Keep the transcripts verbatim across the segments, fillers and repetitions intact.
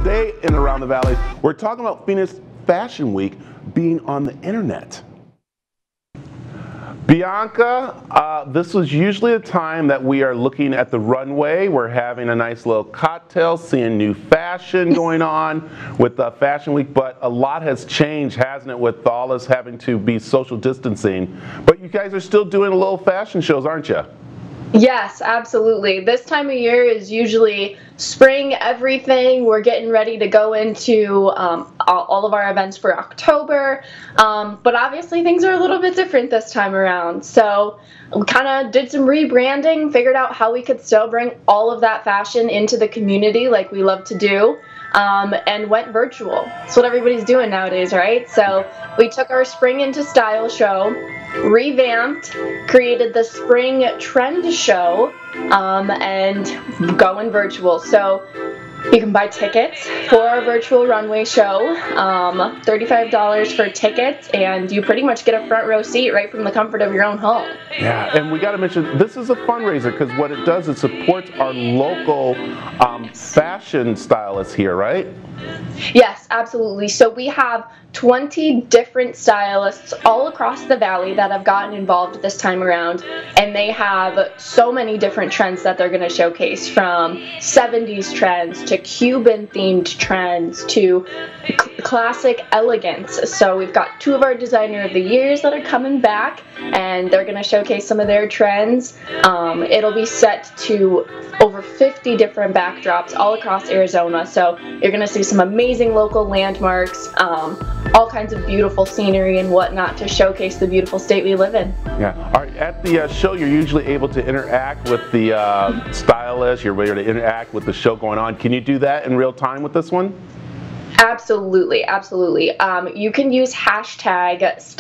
Today in Around the Valley, we're talking about Phoenix Fashion Week being on the internet. Bianca, uh, this was usually a time that we are looking at the runway. We're having a nice little cocktail, seeing new fashion going on with uh, Fashion Week, but a lot has changed, hasn't it, with all us having to be social distancing. But you guys are still doing a little fashion shows, aren't you? Yes, absolutely. This time of year is usually spring everything. We're getting ready to go into um, all, all of our events for October, um, but obviously things are a little bit different this time around. So we kind of did some rebranding, figured out how we could still bring all of that fashion into the community like we love to do. Um, and went virtual. That's what everybody's doing nowadays, right? So we took our Spring into Style show, revamped, created the Spring Trend show, um, and going virtual. So you can buy tickets for our virtual runway show, um, thirty-five dollars for tickets, and you pretty much get a front row seat right from the comfort of your own home. Yeah, and we got to mention, this is a fundraiser because what it does is supports our local um, fashion stylists here, right? Yes, absolutely. So we have twenty different stylists all across the valley that have gotten involved this time around, and they have so many different trends that they're going to showcase, from seventies trends to Cuban themed trends to cl- classic elegance. So we've got two of our designer of the years that are coming back, and they're going to showcase some of their trends. Um, it'll be set to over fifty different backdrops all across Arizona, so you're going to see some amazing local landmarks, um, all kinds of beautiful scenery and whatnot to showcase the beautiful state we live in. Yeah. All right. At the uh, show, you're usually able to interact with the uh, stylist. You're able to interact with the show going on. Can you do that in real time with this one? Absolutely, absolutely. Um, you can use hashtag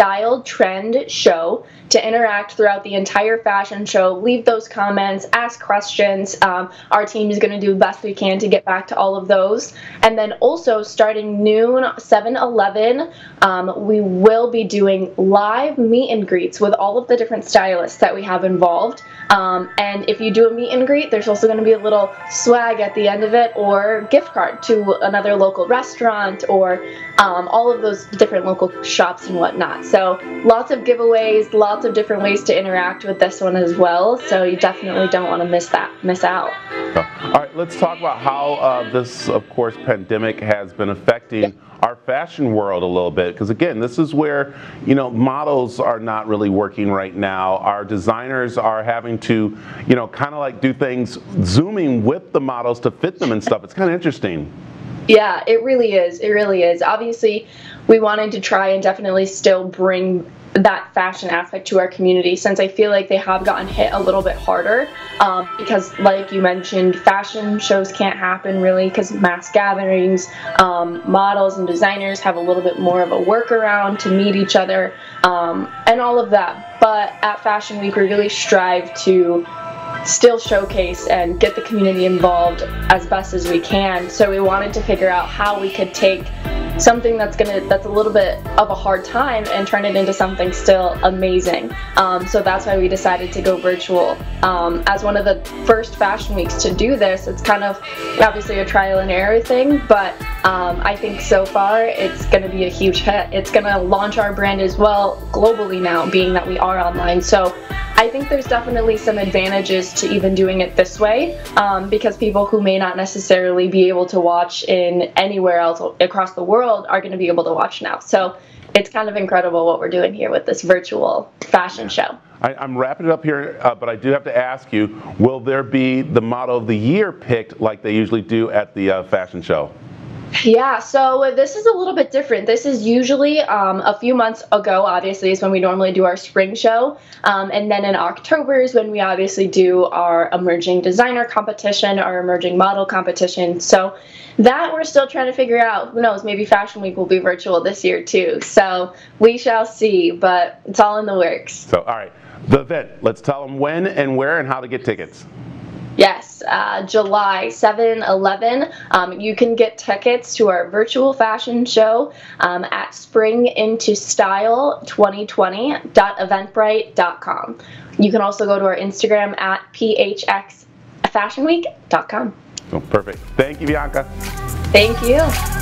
StyledTrendShow to interact throughout the entire fashion show. Leave those comments, ask questions. Um, our team is going to do the best we can to get back to all of those. And then also starting noon, seven eleven, um, we will be doing live meet and greets with all of the different stylists that we have involved. Um, and if you do a meet and greet, there's also going to be a little swag at the end of it, or gift card to another local restaurant, or um, all of those different local shops and whatnot. So lots of giveaways, lots of different ways to interact with this one as well. So you definitely don't want to miss that, miss out. All right, let's talk about how uh, this, of course, pandemic has been affecting yeah. our fashion world a little bit, because again, this is where, you know, models are not really working right now. Our designers are having to, you know, kind of like do things zooming with the models to fit them and stuff. It's kind of interesting. Yeah, it really is. It really is. Obviously, we wanted to try and definitely still bring that fashion aspect to our community, since I feel like they have gotten hit a little bit harder, um, because like you mentioned, fashion shows can't happen really because of mass gatherings. Um, models and designers have a little bit more of a workaround to meet each other, um, and all of that. But at Fashion Week, we really strive to still showcase and get the community involved as best as we can. So we wanted to figure out how we could take something that's gonna that's a little bit of a hard time and turn it into something still amazing. Um, so that's why we decided to go virtual. Um, as one of the first fashion weeks to do this, it's kind of obviously a trial and error thing, but um, I think so far it's going to be a huge hit. It's going to launch our brand as well globally now, being that we are online. So I think there's definitely some advantages to even doing it this way, um, because people who may not necessarily be able to watch in anywhere else across the world are going to be able to watch now. So it's kind of incredible what we're doing here with this virtual fashion show. I, I'm wrapping it up here, uh, but I do have to ask you, will there be the model of the year picked like they usually do at the uh, fashion show? Yeah, so this is a little bit different. This is usually um, a few months ago, obviously, is when we normally do our spring show. Um, and then in October is when we obviously do our emerging designer competition, our emerging model competition. So that we're still trying to figure out. Who knows, maybe Fashion Week will be virtual this year too. So we shall see, but it's all in the works. So, all right, the event, let's tell them when and where and how to get tickets. Yes, uh, July seventh, eleven. Um, you can get tickets to our virtual fashion show um, at spring into style twenty twenty dot eventbrite dot com. You can also go to our Instagram at p h x fashion week dot com. Oh, perfect. Thank you, Bianca. Thank you.